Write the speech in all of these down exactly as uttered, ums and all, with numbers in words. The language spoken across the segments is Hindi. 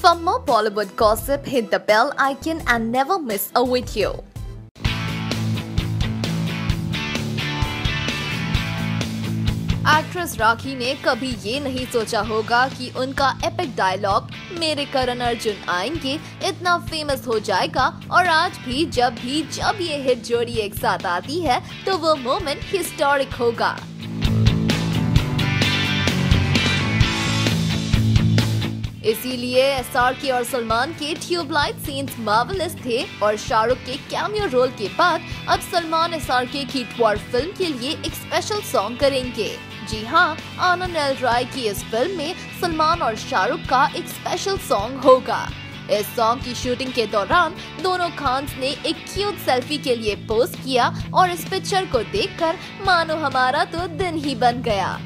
For more Bollywood gossip, hit the bell icon and never miss a video. Actress Rakhi ने कभी ये नहीं सोचा होगा कि उनका एपिक डायलॉग मेरे करण अर्जुन आएंगे इतना फेमस हो जाएगा, और आज भी जब भी जब ये हिट जोड़ी एक साथ आती है तो वो मोमेंट हिस्टोरिक होगा। इसीलिए एसआरके और सलमान के ट्यूबलाइट सीन्स मार्वेलस थे, और शाहरुख के कैमियो रोल के बाद अब सलमान एसआरके की ट्वेल्व फिल्म के लिए एक स्पेशल सॉन्ग करेंगे। जी हाँ, आनंद एल राय की इस फिल्म में सलमान और शाहरुख का एक स्पेशल सॉन्ग होगा। इस सॉन्ग की शूटिंग के दौरान दोनों खान्स ने एक क्यूट सेल्फी के लिए पोस्ट किया, और इस पिक्चर को देखकर मानो हमारा तो दिन ही बन गया।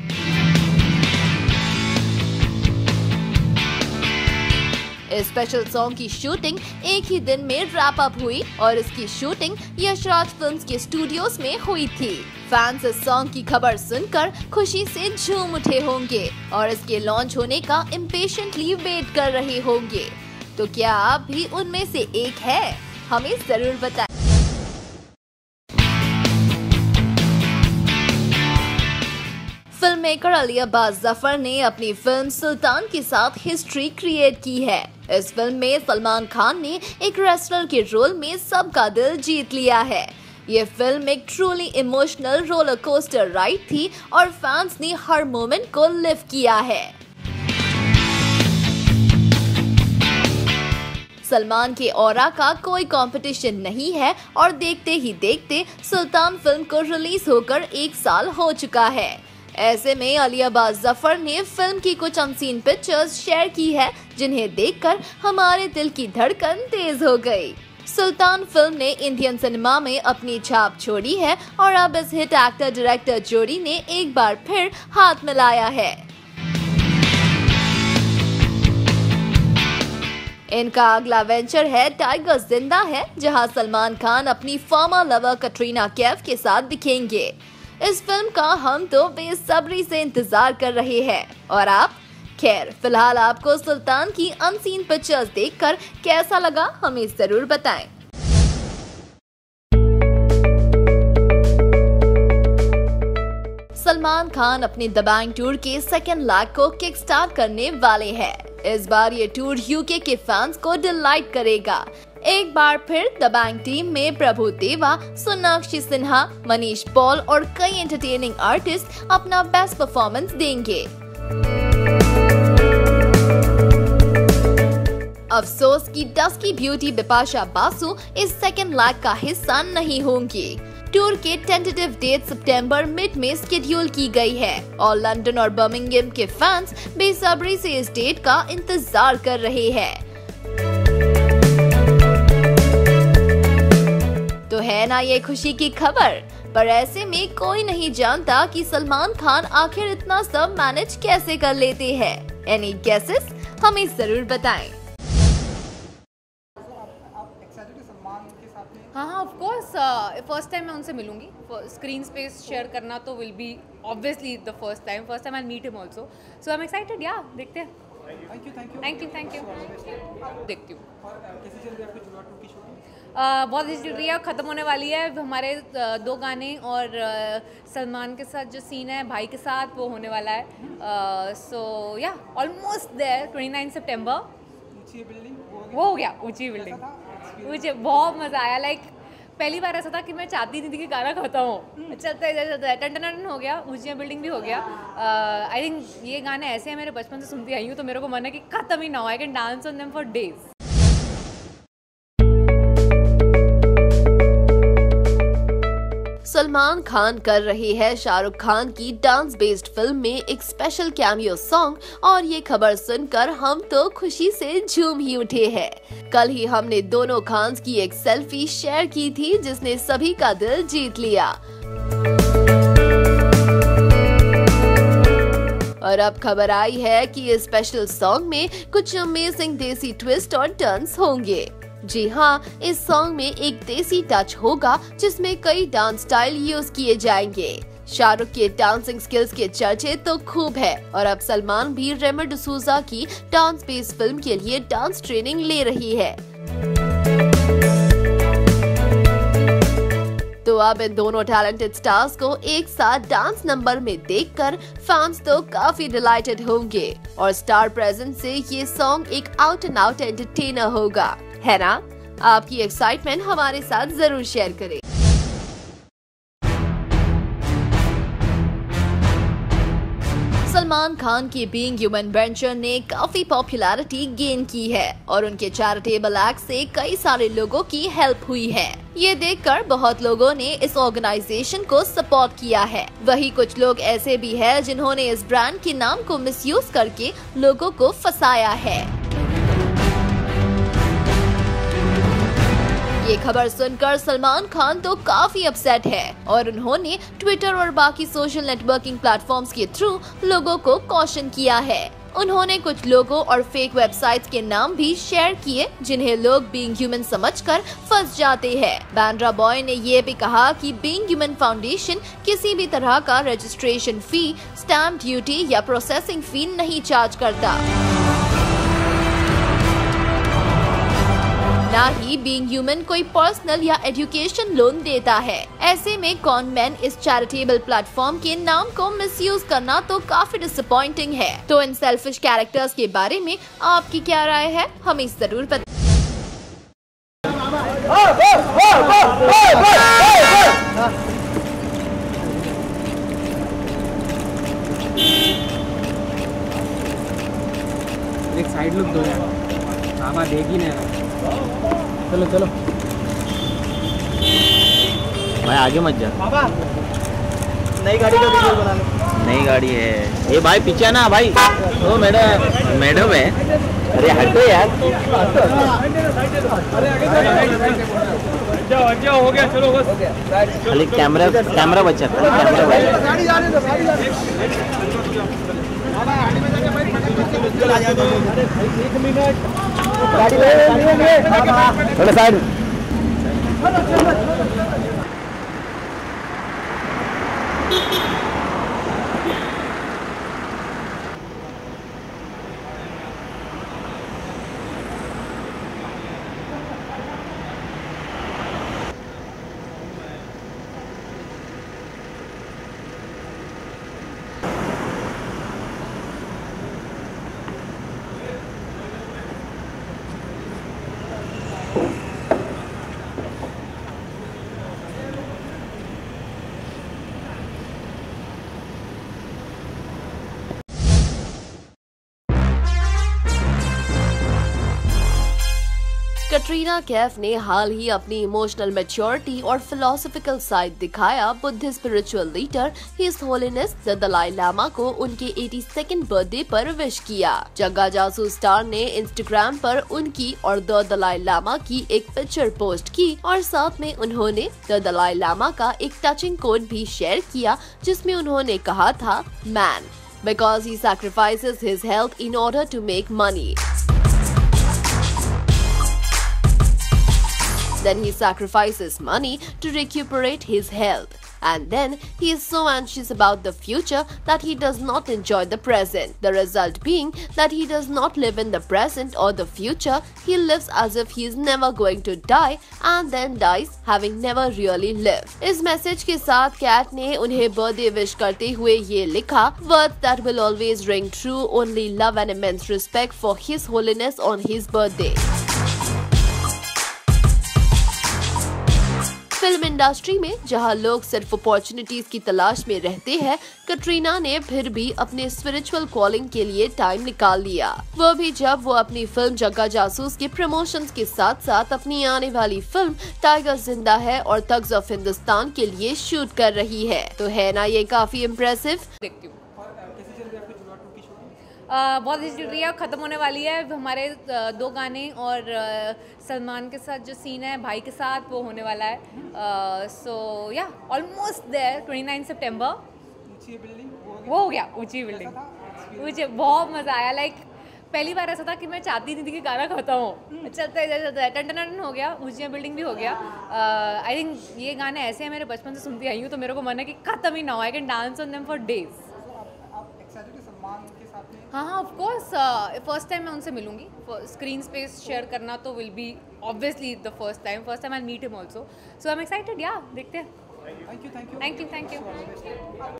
इस स्पेशल सॉन्ग की शूटिंग एक ही दिन में रैप अप हुई, और इसकी शूटिंग यशराज फिल्म्स के स्टूडियोज में हुई थी। फैंस इस सॉन्ग की खबर सुनकर खुशी से झूम उठे होंगे और इसके लॉन्च होने का इम्पेशेंटली वेट कर रहे होंगे। तो क्या आप भी उनमें से एक है? हमें जरूर बताएं। फिल्म मेकर अली अब्बास जफर ने अपनी फिल्म सुल्तान के साथ हिस्ट्री क्रिएट की है। इस फिल्म में सलमान खान ने एक रेसलर के रोल में सबका दिल जीत लिया है। ये फिल्म एक truly emotional roller coaster ride थी, और फैंस ने हर मोमेंट को लिव किया है। सलमान के ऑरा का कोई कंपटीशन नहीं है, और देखते ही देखते सुल्तान फिल्म को रिलीज होकर एक साल हो चुका है। ऐसे में अली अब्बास जफर ने फिल्म की कुछ अनसीन पिक्चर्स शेयर की है, जिन्हें देखकर हमारे दिल की धड़कन तेज हो गई। सुल्तान फिल्म ने इंडियन सिनेमा में अपनी छाप छोड़ी है, और अब इस हिट एक्टर डायरेक्टर जोड़ी ने एक बार फिर हाथ मिलाया है। इनका अगला वेंचर है टाइगर जिंदा है, जहां सलमान खान अपनी फॉर्मर लवर कटरीना कैफ के साथ दिखेंगे। इस फिल्म का हम तो बेसब्री से इंतजार कर रहे हैं, और आप? खैर, फिलहाल आपको सुल्तान की अनसीन पिक्चर्स देखकर कैसा लगा, हमें जरूर बताएं। सलमान खान अपने दबंग टूर के सेकेंड लैग को किक स्टार्ट करने वाले हैं। इस बार ये टूर यूके के फैंस को डिलाइट करेगा। एक बार फिर दबंग टीम में प्रभु देवा, सोनाक्षी सिन्हा, मनीष पॉल और कई एंटरटेनिंग आर्टिस्ट अपना बेस्ट परफॉर्मेंस देंगे। अफसोस की डस्की ब्यूटी बिपाशा बासु इस सेकेंड लैग का हिस्सा नहीं होंगी। टूर के टेंटेटिव डेट सितंबर मिड में शेड्यूल की गई है, और लंदन और बर्मिंघम के फैंस बेसब्री से इस डेट का इंतजार कर रहे हैं। तो है ना ये खुशी की खबर। पर ऐसे में कोई नहीं जानता कि सलमान खान आखिर इतना सब मैनेज कैसे कर लेते हैं। Any guesses? हमें जरूर बताएं। हाँ हाँ ऑफ कोर्स, फर्स्ट टाइम मैं उनसे मिलूंगी। स्क्रीन स्पेस शेयर करना तो will be obviously the first time first time I meet him also, so I am excited. Yeah देखते हैं। Thank you thank you thank you thank you देखती हूँ। कैसे चल रही है आपकी जुड़ा टू की शूटिंग? Uh, बहुत अच्छी चल रही है, ख़त्म होने वाली है। हमारे uh, दो गाने और uh, सलमान के साथ जो सीन है भाई के साथ, वो होने वाला है। So yeah almost there. Twenty nine सितंबर ऊंची बिल्डिंग वो हो गया। ऊंची बिल्डिंग मुझे बहुत मज़ा आया। लाइक पहली बार ऐसा था कि मैं चाहती नहीं थी कि गाना खत्म हो, चलते चलते टन टन टन हो गया, ऊंची बिल्डिंग भी हो गया। आई थिंक ये गाने ऐसे हैं, मेरे बचपन से सुनती आई हूँ, तो मेरे को मन है कि खत्म ही ना हो। I can dance on them for days. Salman Khan कर रहे हैं शाहरुख खान की डांस बेस्ड फिल्म में एक स्पेशल कैमियो सॉन्ग, और ये खबर सुनकर हम तो खुशी से झूम ही उठे हैं। कल ही हमने दोनों खान्स की एक सेल्फी शेयर की थी, जिसने सभी का दिल जीत लिया। और अब खबर आई है कि इस स्पेशल सॉन्ग में कुछ अमेजिंग देसी ट्विस्ट और टर्न्स होंगे। जी हाँ, इस सॉन्ग में एक देसी टच होगा, जिसमें कई डांस स्टाइल यूज किए जाएंगे। शाहरुख के डांसिंग स्किल्स के चर्चे तो खूब है और अब सलमान भी रेमो डिसूजा की डांस बेस्ड फिल्म के लिए डांस ट्रेनिंग ले रही है। तो अब इन दोनों टैलेंटेड स्टार्स को एक साथ डांस नंबर में देखकर फैंस तो काफी डिलाइटेड होंगे और स्टार प्रेजेंस से ये सॉन्ग एक आउट एंड आउट एंटरटेनर होगा, है ना? आपकी एक्साइटमेंट हमारे साथ जरूर शेयर करें। सलमान खान की बीइंग ह्यूमन वेंचर ने काफी पॉपुलैरिटी गेन की है और उनके चैरिटेबल एक्ट से कई सारे लोगों की हेल्प हुई है। ये देखकर बहुत लोगों ने इस ऑर्गेनाइजेशन को सपोर्ट किया है। वही कुछ लोग ऐसे भी हैं जिन्होंने इस ब्रांड के नाम को मिसयूज करके लोगों को फंसाया है। ये खबर सुनकर सलमान खान तो काफी अपसेट है और उन्होंने ट्विटर और बाकी सोशल नेटवर्किंग प्लेटफॉर्म्स के थ्रू लोगों को कॉशन किया है। उन्होंने कुछ लोगों और फेक वेबसाइट्स के नाम भी शेयर किए जिन्हें लोग बीइंग ह्यूमन समझकर फंस जाते हैं। बैंड्रा बॉय ने ये भी कहा कि बीइंग ह्यूमन फाउंडेशन किसी भी तरह का रजिस्ट्रेशन फी, स्टैम्प ड्यूटी या प्रोसेसिंग फी नहीं चार्ज करता। ना ही बीइंग ह्यूमन कोई पर्सनल या एजुकेशन लोन देता है। ऐसे में कॉन मैन इस चैरिटेबल प्लेटफॉर्म के नाम को मिसयूज करना तो काफी डिसअपॉइंटिंग है। तो इन सेल्फिश कैरेक्टर्स के बारे में आपकी क्या राय है, हमें जरूर बताएं। एक साइड लुक दो यार, आमा देगी ना। चलो चलो भाई, आगे मत जा। बाबा नई गाड़ी का वीडियो बना लो। नई गाड़ी है ये भाई, पीछे ना भाई। ओ मैडम मैडम है, अरे हटो यार। अच्छा हो गया, चलो बस खाली कैमरा कैमरा बचा, खाली कैमरा बचा। गाड़ी जाने दो, गाड़ी जाने दो। थोड़ा साइड। कटरीना कैफ ने हाल ही अपनी इमोशनल मैच्योरिटी और फिलोसॉफिकल साइड दिखाया बुद्ध spiritual leader his holiness the Dalai Lama को उनके बयासीवें बर्थडे पर विश किया। जग्गा जासूस स्टार ने इंस्टाग्राम पर उनकी और द दलाई लामा की एक पिक्चर पोस्ट की और साथ में उन्होंने द दलाई लामा का एक टचिंग कोट भी शेयर किया जिसमें उन्होंने कहा था, man because he sacrifices his health in order to make money. Then he sacrifices money to recuperate his health. And then he is so anxious about the future that he does not enjoy the present. The result being that he does not live in the present or the future. He lives as if he is never going to die and then dies having never really lived. इस मैसेज के साथ कैट ने उन्हें बर्थडे विश करते हुए ये लिखा, words that will always ring true, only love and immense respect for his holiness on his birthday. Film industry में जहां लोग सिर्फ अपॉर्चुनिटीज की तलाश में रहते हैं, कटरीना ने फिर भी अपने स्पिरिचुअल कॉलिंग के लिए टाइम निकाल लिया। वो भी जब वो अपनी फिल्म जग्गा जासूस के प्रमोशंस के साथ साथ अपनी आने वाली फिल्म टाइगर जिंदा है और थग्स ऑफ हिंदुस्तान के लिए शूट कर रही है। तो है ना ये काफी इम्प्रेसिव। देखती हूँ। कैसे चल रही है आपकी जुड़ा टू की शूटिंग? Uh, बहुत अच्छी चल रही है, ख़त्म होने वाली है। हमारे uh, दो गाने और uh, सलमान के साथ जो सीन है भाई के साथ वो होने वाला है। So yeah almost there, twenty nine सितंबर। ऊंची बिल्डिंग वो हो गया, ऊंची बिल्डिंग। मुझे बहुत मज़ा आया। लाइक पहली बार ऐसा था कि मैं चाहती नहीं थी कि गाना खत्म हो, चलता है चलता है टन टन हो गया, भुजिया बिल्डिंग भी हो गया। आई थिंक ये गाने ऐसे हैं, मेरे बचपन से सुनती आई हूँ, तो मेरे को मन है कि खत्म ही ना हो, I can dance on them for days. हाँ हाँ ऑफ कोर्स, फर्स्ट टाइम मैं उनसे मिलूंगी, स्क्रीन स्पेस शेयर करना तो will be obviously the first time first time I meet him also, so I am excited, yeah देखते हैं। Thank you thank you thank you thank you.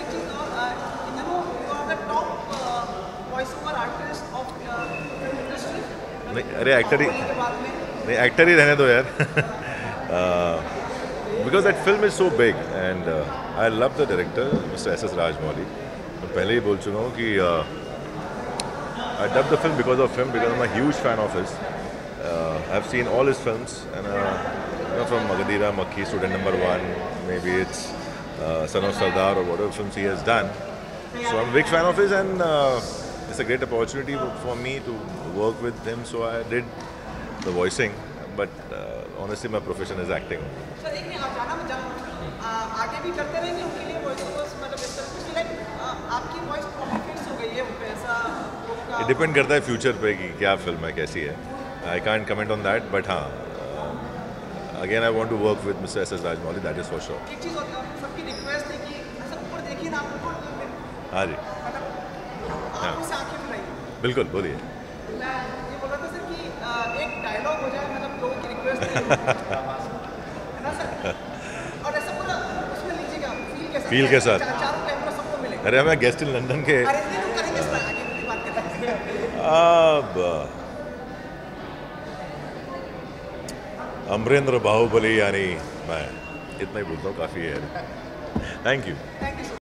नहीं अरे एक्टर ही नहीं एक्टर ही रहने दो यार because that film is so big and I love the director mister S S Rajamouli. मैं पहले ही बोल चुका हूँ कि I dub the film because of him, because I am a huge fan of his. I have seen all his films and from Magadheera, Makkhi, student number one, maybe it's son of Sardaar और whatever films he has done, so I'm a big fan of his and uh, it's a great opportunity for me to work with him, so I did the voicing, but uh, honestly my profession is acting. Sir एक नहीं आप जाना मत जाना, आगे भी करते रहेंगे उनके लिए वॉइस ओवर्स, मतलब इस तरह कुछ लाइक आपकी वॉइस प्रॉब्लम फिक्स हो गई है उन पे, ऐसा लोगों It depend करता है फ्यूचर पे कि क्या फिल्म है, कैसी है। I can't comment on that, but हाँ uh, again I want to work with Mister S S Rajmoli, that is for sure. एक चीज़ और सबकी रिक्वेस्ट है कि ऐसा ऊपर देखिए ना, आप ऊपर हाँ जी, आँखों से आँखें मिलाइए। बिल्कुल बोलिए। मैं ये बोल रहा था सर कि अ, एक डायलॉग हो जाए, मतलब लोगों की रिक्वेस्ट है ना सर, और ऐसा पूरा उसमें लीजिएगा फील के साथ, Feel के साथ। चा- चारों कैमरा सबको मिले। अरे मैं गेस्ट इन लंदन के अरे नहीं तो करेंगे इस पर, आगे की बात करते हैं। अब अमरेंद्र बाहुबली, यानी मैं इतना ही बोलता हूँ, काफ़ी है। Thank you. Thank you.